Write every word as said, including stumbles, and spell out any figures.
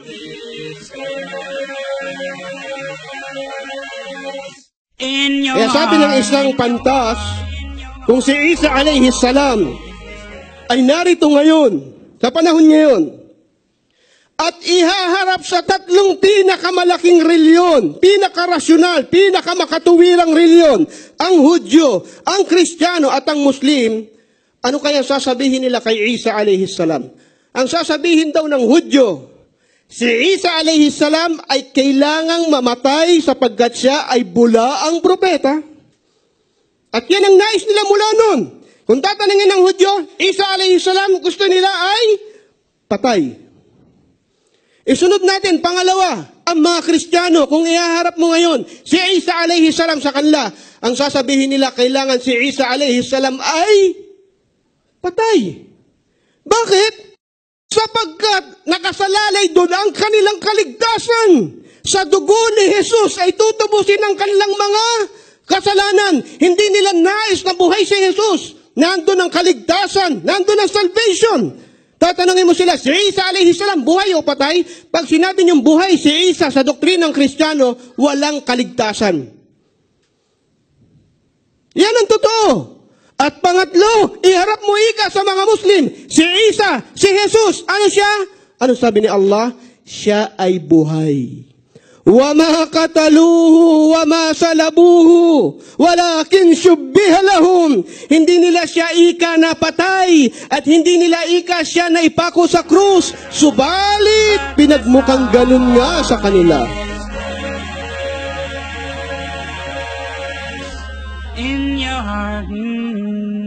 Kaya sabi ng isang pantas, kung si Isa alayhi salam ay narito ngayon, sa panahon ngayon, at ihaharap sa tatlong pinakamalaking reliyon, pinakarasyonal, pinakamakatuwirang reliyon, ang Hudyo, ang Kristiyano at ang Muslim, ano kaya sasabihin nila kay Isa alayhi salam? Ang sasabihin daw ng Hudyo, si Isa alayhi salam ay kailangang mamatay sapagkat siya ay bula ang propeta. At yan ang nais nila mula nun. Kung tatanungin ng Hudyo, Isa alayhi salam, gusto nila ay patay. Isunod natin, pangalawa, ang mga Kristiyano, kung ihaharap mo ngayon, si Isa alayhi salam sa kanila, ang sasabihin nila, kailangan si Isa alayhi salam ay patay. Bakit? Sapagkat nakasalalay doon ang kanilang kaligtasan. Sa dugo ni Jesus ay tutubusin ang kanilang mga kasalanan. Hindi nila nais na buhay si Jesus. Nandun ang kaligtasan, nandun ang salvation. Tatanungin mo sila, si Isa alayhi salam, buhay o patay? Pag sinabi niyong buhay si Isa sa doktrinang Kristiyano, walang kaligtasan. Yan ang totoo. At pangatlo, iharap mo ika sa mga Muslim, si Isa, si Jesus, ano siya? Ano sabi ni Allah? Siya ay buhay. Wa ma qataluhu wa ma salabuhu walakin shubbiha lahum. Hindi nila siya ika na patay at hindi nila ika siya na ipako sa krus, subalit pinagmukhang ganun nga sa kanila. In your heart, mm.